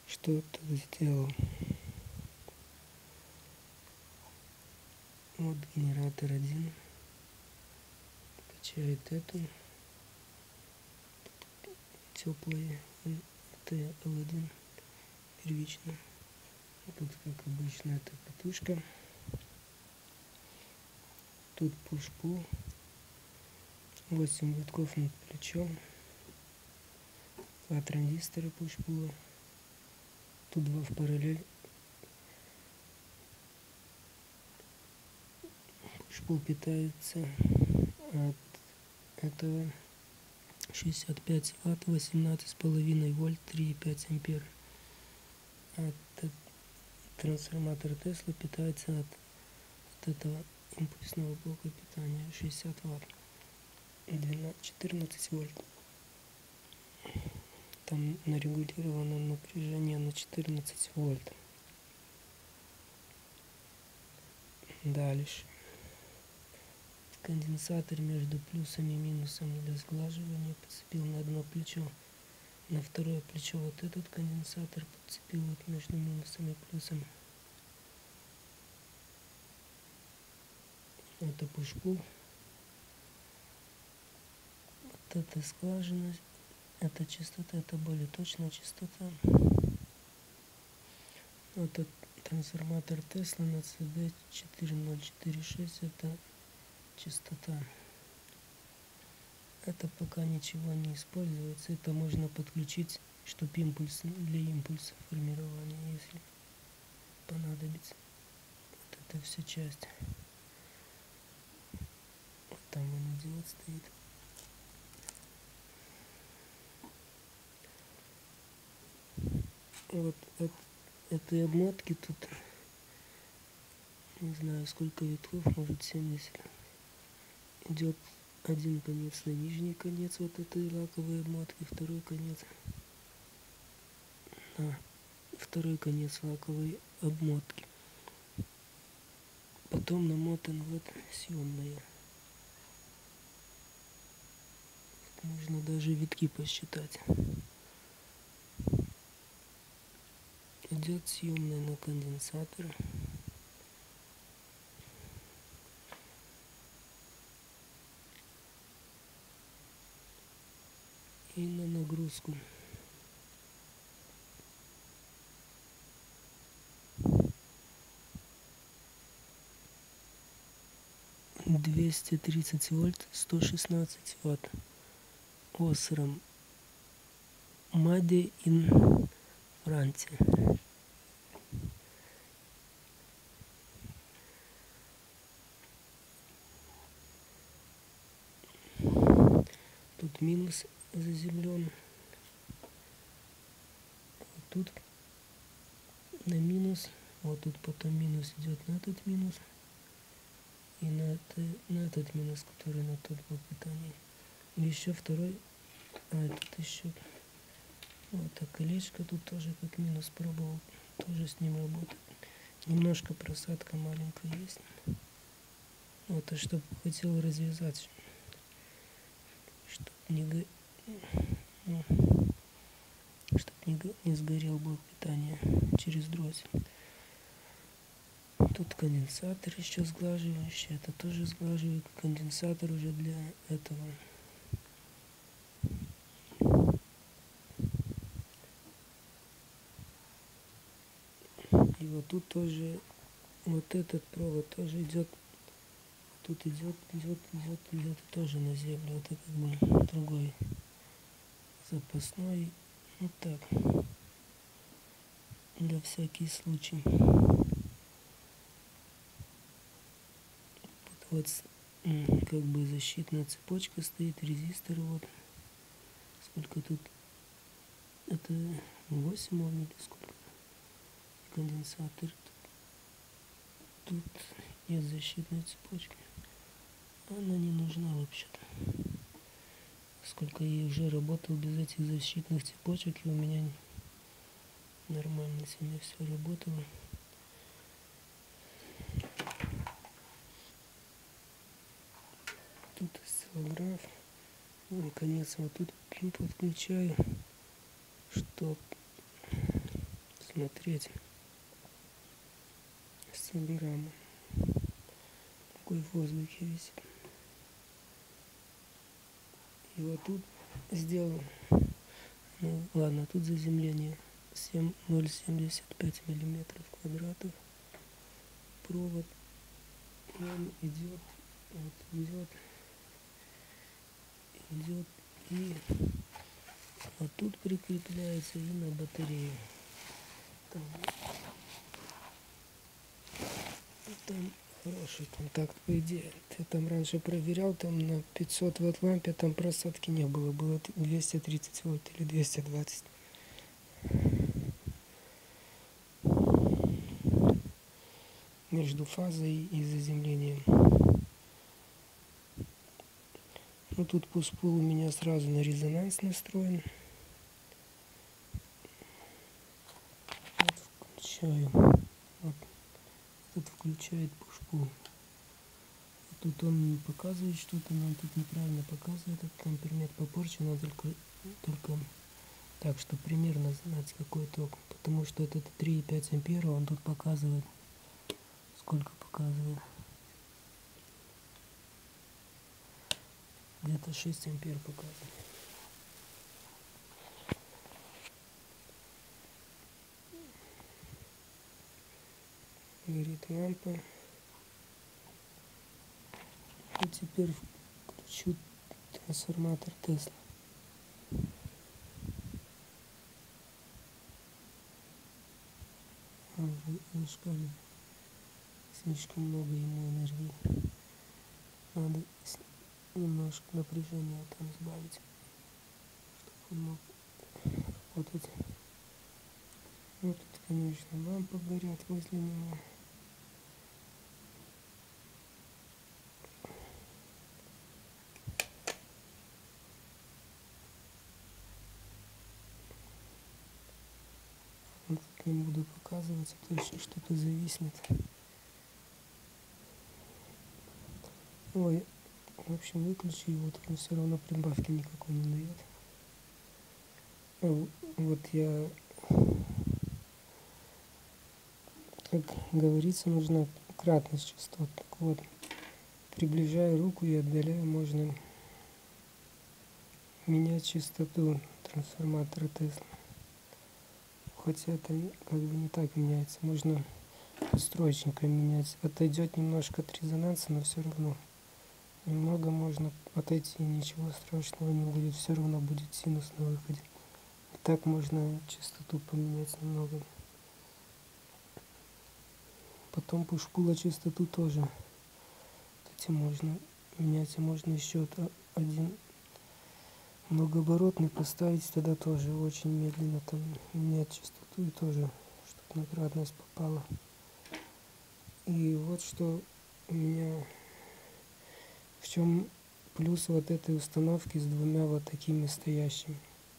Что я тут сделал? Вот генератор 1 качает эту теплые, это L1 первично. Тут, как обычно, это катушка. Тут push-pull, 8 витков над плечом, 2 транзистора push-pull. Тут 2 в параллель. Push-pull питается от этого 65 Вт, 18,5 вольт, 3,5 ампер. Трансформатор Тесла питается от этого импульсного блока питания 60 Вт, 14 вольт. Там нарегулировано напряжение на 14 вольт. Дальше. Конденсатор между плюсом и минусом для сглаживания подцепил на одно плечо. На второе плечо вот этот конденсатор подцепил вот между минусом и плюсом. Это push-pull. Вот это сглаженность. Это частота, это более точная частота. Вот этот трансформатор Тесла на CD4046, это частота. Это пока ничего не используется. Это можно подключить, чтобы импульс для импульса формирования, если понадобится. Вот это вся часть. Вот там он диод стоит. Вот от этой обмотки тут, не знаю сколько витков, может 70. Идет один конец на нижний конец вот этой лаковой обмотки, второй конец лаковой обмотки. Потом намотан вот съемная. Можно даже витки посчитать. Идет съемная на конденсатор. И на нагрузку. «230 вольт, 116 ватт. Осрам. Made in Франция». Тут минус заземлен. Вот тут на минус. Вот тут потом минус идет на этот минус. И на этот минус, который на тот блок питания. И еще второй. Тут еще вот так колечко. Тут тоже как минус пробовал. Тоже с ним работать. Немножко просадка маленькая есть. Вот, а чтобы хотел развязать. Чтобы не сгорел блок питания через дроссель. Тут конденсатор еще сглаживающий, это тоже сглаживает. Конденсатор уже для этого. И вот тут тоже, вот этот провод тоже идет. Тут идет тоже на землю. Это как бы другой запасной. Вот так. Для всякий случай. Вот как бы защитная цепочка стоит, резистор вот. Сколько тут? Это 8 Ом или сколько? Конденсатор. Тут нет защитной цепочки. Она не нужна вообще-то. Сколько я уже работал без этих защитных цепочек, и у меня нормально себе все работало. Тут осциллограф. Наконец вот тут подключаю, чтоб смотреть. Собираем. Такой в воздухе висит. И вот тут сделал, ну ладно, тут заземление 0,75 миллиметров квадратов. Провод, и он идет, вот идет и вот тут прикрепляется и на батарею. Там хороший контакт, по идее. Я там раньше проверял, там на 500 ватт лампе там просадки не было. Было 230 вольт или 220. Между фазой и заземлением. Ну тут пуш-пул у меня сразу на резонанс настроен. Вот включаю. Вот. Этот включает пуш-пул. Тут он показывает что-то, нам тут неправильно показывает. Этот амперметр попорчен, надо только так, что примерно знать какой ток. Потому что этот 3,5 ампера, он тут показывает. Сколько показывает? Где-то 6 ампер показывает. Горит лампа. И теперь включу трансформатор Тесла. Вышкалит. Слишком много ему энергии. Надо немножко напряжения там сбавить, чтобы он мог работать. Вот тут, конечно, лампы горят возле него. Вот тут не буду показывать, а то еще что-то зависнет. Ой, в общем, выключи его, тут он все равно прибавки никакой не дает. Вот я, как говорится, нужна кратность частот. Так вот, приближая руку и отдаляя, можно менять частоту трансформатора Тесла. Хотя это как бы не так меняется. Можно настройщиком менять. Отойдет немножко от резонанса, но все равно. Немного можно отойти, ничего страшного не будет. Все равно будет синус на выходе. И так можно частоту поменять немного. Потом пуш-пула частоту тоже. Кстати, можно менять. И можно еще один многооборотный поставить, тогда тоже очень медленно там менять частоту и тоже, чтобы на кратность попала. И вот что у меня, в чем плюс вот этой установки с двумя вот такими стоящими.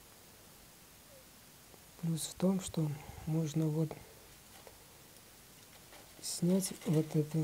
Плюс в том, что можно вот снять вот эту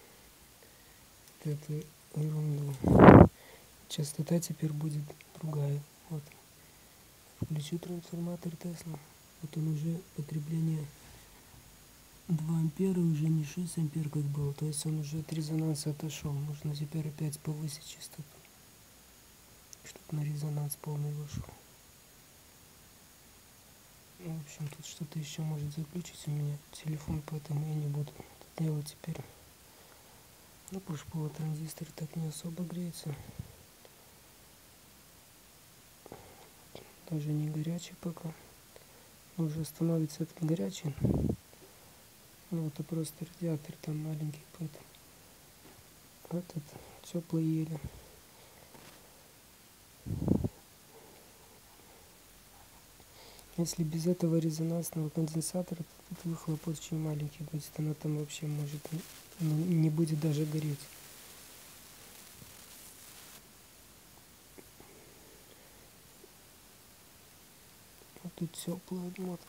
ерунду. Частота теперь будет другая. Вот. Включу трансформатор Тесла. Вот он уже потребление 2 ампера, уже не 6 ампер как было. То есть он уже от резонанса отошел. Нужно теперь опять повысить частоту, чтобы на резонанс полный вышел. Ну, в общем, тут что-то еще может заключить у меня телефон, поэтому я не буду это делать теперь. Ну, пуш-пул транзистор так не особо греется. Даже не горячий пока. Он уже становится горячий. Ну, это просто радиатор там маленький, поэтому этот теплый еле. Если без этого резонансного конденсатора, то тут выхлоп очень маленький будет. Она там вообще может не будет даже гореть. Вот тут теплый вот.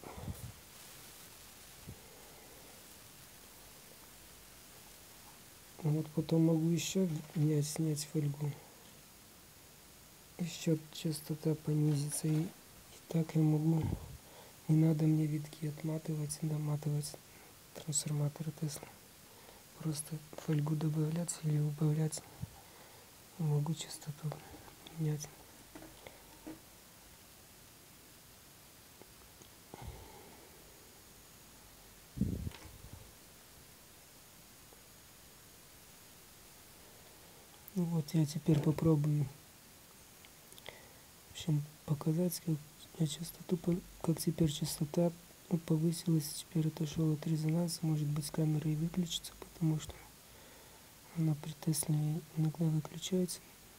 Вот потом могу еще снять фольгу. Еще частота понизится. И так я могу Не надо мне витки отматывать, доматывать трансформаторы Тесла. Просто фольгу добавлять или убавлять. Могу частоту менять. Ну вот я теперь попробую, в общем, показать, как я частоту, как теперь частота повысилась, теперь отошел от резонанса. Может быть, с камерой выключится, потому что она при Тесле иногда выключается.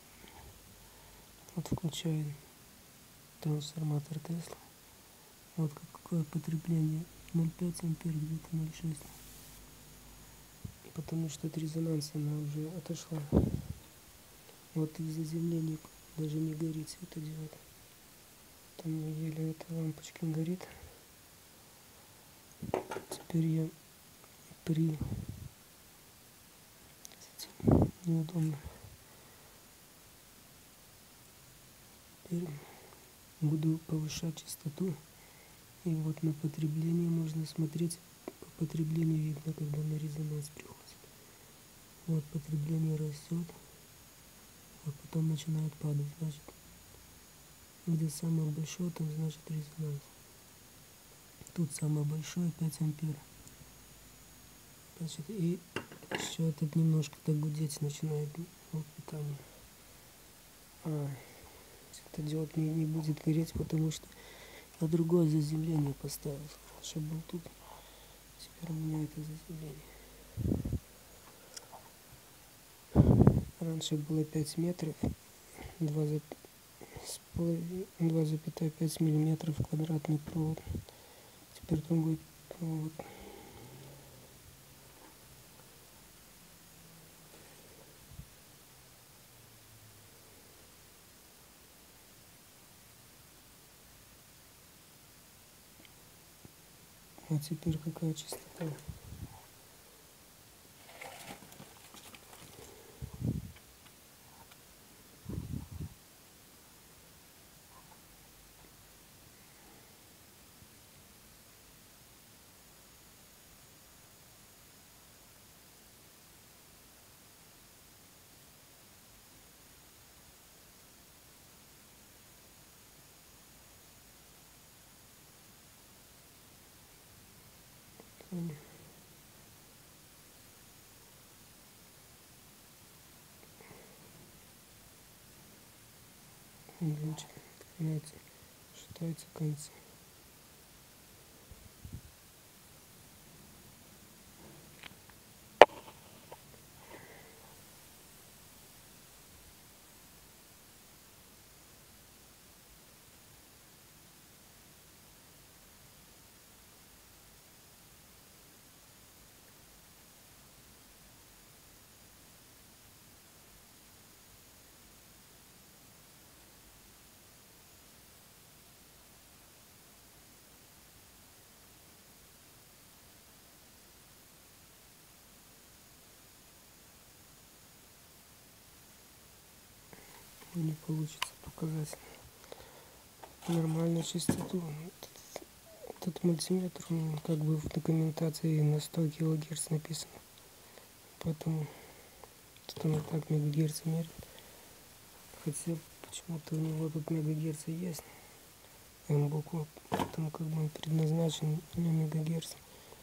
Вот включаю трансформатор Тесла. Вот какое потребление: 0,5 ампер, где-то 0,6. Потому что от резонанса она уже отошла. Вот из заземления даже не горит светодиод. Там еле эта лампочка горит. Теперь я при... неудобно. Теперь буду повышать частоту. И вот на потребление можно смотреть. По потреблению видно, когда на резонанс приходит. Вот потребление растет, а потом начинает падать. Значит, где самое большое, там значит резонанс. Тут самое большое 5 ампер. Значит, и все этот немножко так гудеть начинает вот питание. Светодиод не будет гореть, потому что я другое заземление поставил. Раньше был тут, теперь у меня это заземление. Раньше было 5 метров, 2,5 миллиметров квадратный провод. Теперь там будет провод. А теперь какая частота? Лучик начинается, считаются концы. Не получится показать нормальную частоту. Этот мультиметр, как бы в документации на 100 кГц написано. Поэтому что он так мегагерц мерит. Хотя почему-то у него тут мегагерцы есть. М-буква, поэтому как бы он предназначен для мегагерц.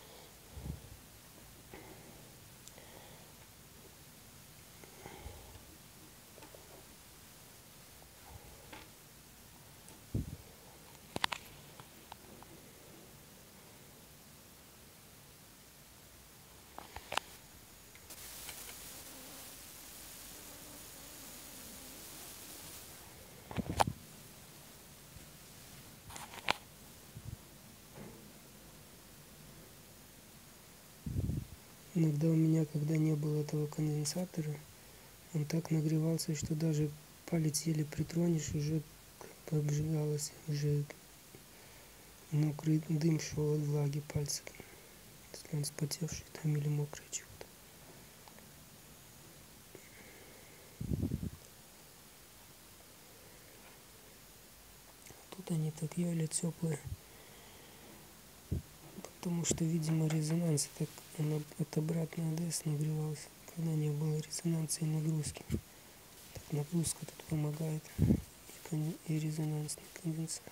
Иногда у меня, когда не было этого конденсатора, он так нагревался, что даже палец еле притронешь, уже как бы обжигалось, уже мокрый дым шел от влаги пальца, если он вспотевший там или мокрый чего-то. Тут они так еле теплые. Потому что, видимо, резонанс от обратной АДС нагревался, когда не было резонанса и нагрузки. Так нагрузка тут помогает и резонансный конденсат.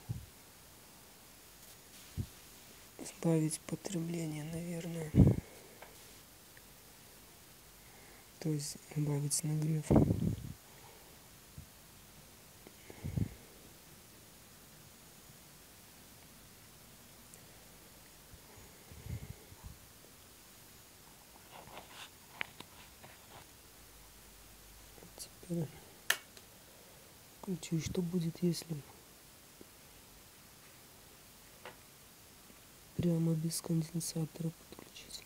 Сбавить потребление, наверное. То есть убавить нагрев. Теперь включу, что будет, если прямо без конденсатора подключить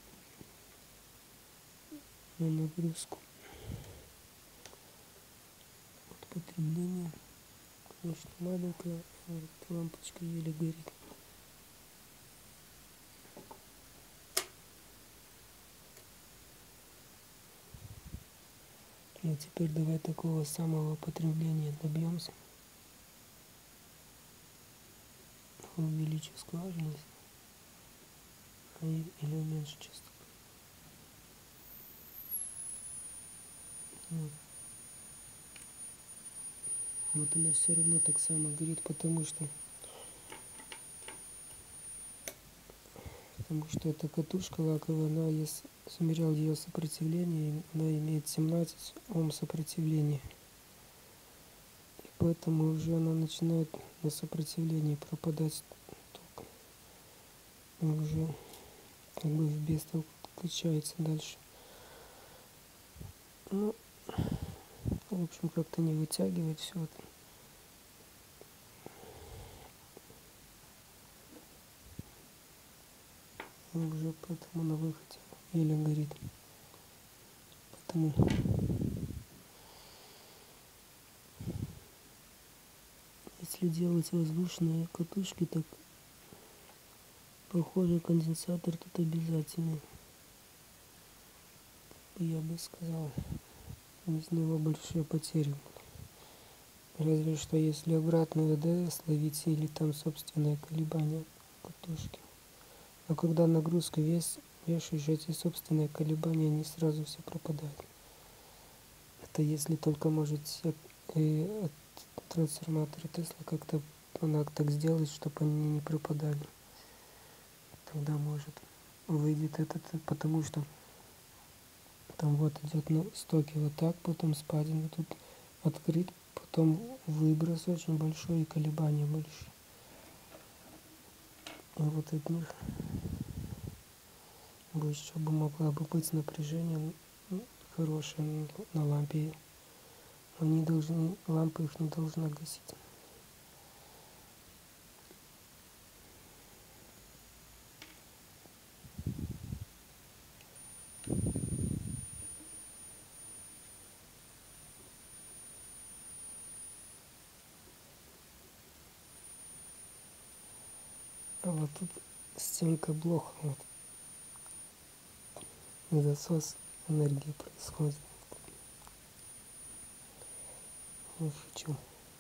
на нагрузку. Вот потребление, конечно, маленькое, а вот лампочка еле горит. Ну теперь давай такого самого потребления добьемся. Увеличу скважинность или уменьшу частоту. Вот она все равно так само горит, потому что эта катушка лаковая, она, я замерял ее сопротивление, она имеет 17 Ом сопротивления. И поэтому уже она начинает на сопротивлении пропадать ток. И уже как бы в бестолку качается дальше. Ну, в общем, как-то не вытягивает все это. И уже поэтому на выходе еле горит. Поэтому если делать воздушные катушки, так похоже конденсатор тут обязательный. Я бы сказал, из него большие потери. Разве что если обратную АДС ловить или там собственное колебание катушки. Но когда нагрузка вешаешь, эти собственные колебания, они сразу все пропадают. Это если только может трансформатор Тесла как-то она так сделать, чтобы они не пропадали. Тогда может выйдет этот, потому что там вот идет на стоке вот так, потом спадина тут открыть, потом выброс очень большой и колебания большие. И вот от них еще бы могла бы быть напряжение хорошее на лампе. Они должны, лампа их не должна гасить. А вот тут стенка блока, вот засос энергии происходит. Не хочу.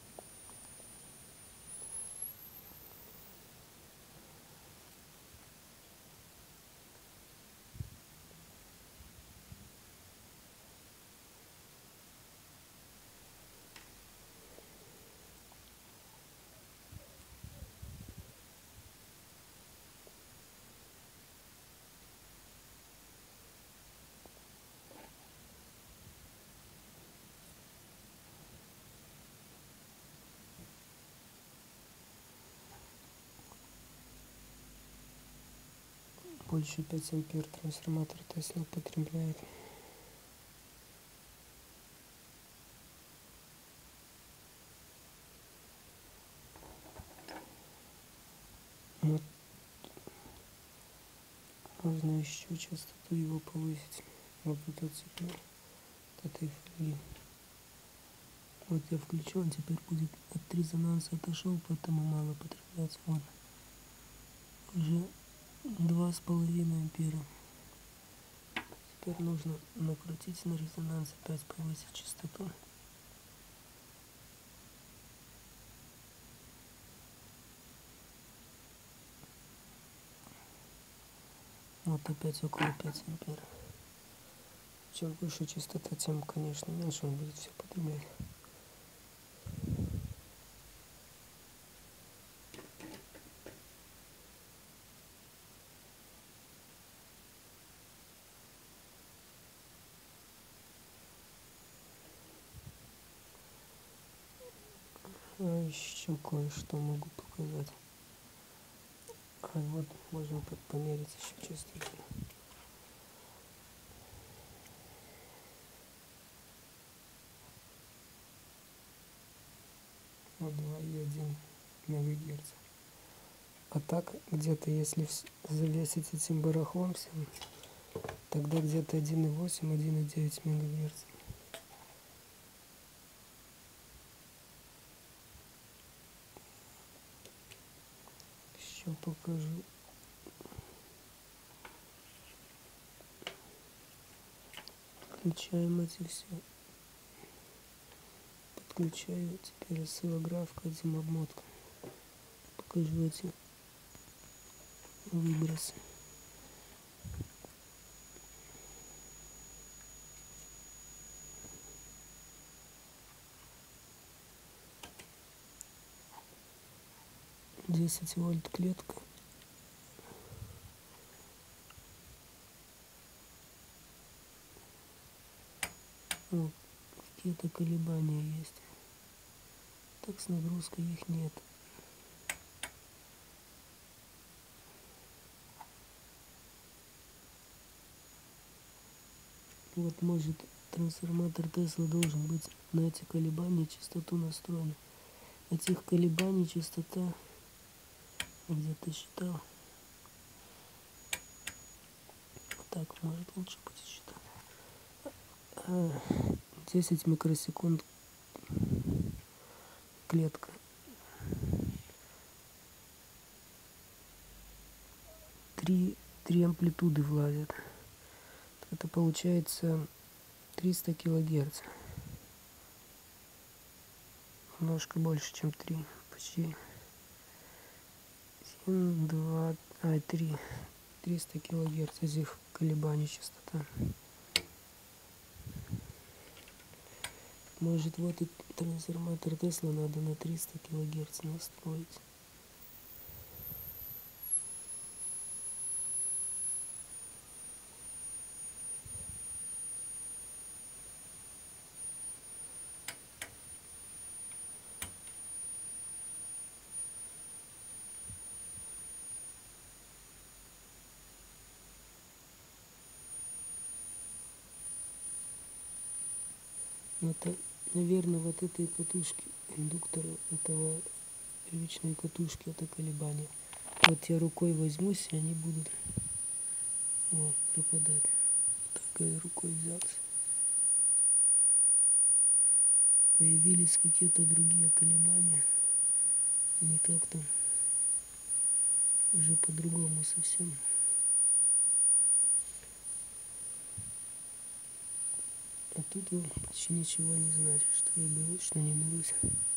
Больше 5 ампер трансформатор Тесла потребляет. Вот. Можно еще частоту его повысить. Вот тут отцеплю от этой фольги. Вот я включу, он теперь будет от резонанса отошел, поэтому мало потреблять. Вот. Уже 2,5 ампера. Теперь нужно накрутить на резонанс, опять повысить частоту. Вот опять около 5 ампер. Чем выше частота, тем, конечно, меньше он будет все потреблять. А еще кое-что могу показать. А вот можно померить еще частоту. Вот 2,1 МГц. А так, где-то, если завесить этим барахлом всем, тогда где-то 1,8-1,9 МГц. Еще покажу. Включаем эти все. Подключаю теперь осциллограф к этим обмоткам. Покажу эти выбросы. Десять вольт клетка. Вот, какие-то колебания есть. Так с нагрузкой их нет. Вот может трансформатор Тесла должен быть на эти колебания частоту настроен. Этих колебаний частота где-то считал. Вот так может лучше быть считать. 10 микросекунд клетка. 3 амплитуды влазят. Это получается 300 килогерц. Немножко больше, чем 3. Почти 7, 2, 3. 300 килогерц из их колебаний частота. Может, вот этот трансформатор Тесла надо на 300 килогерц настроить. Это, наверное, вот этой катушки индуктора, этого первичной катушки, это колебания. Вот я рукой возьмусь, и они будут пропадать. Вот так я рукой взялся. Появились какие-то другие колебания. Они как-то уже по-другому совсем. А тут почти ничего не значит, что я берусь, что не берусь.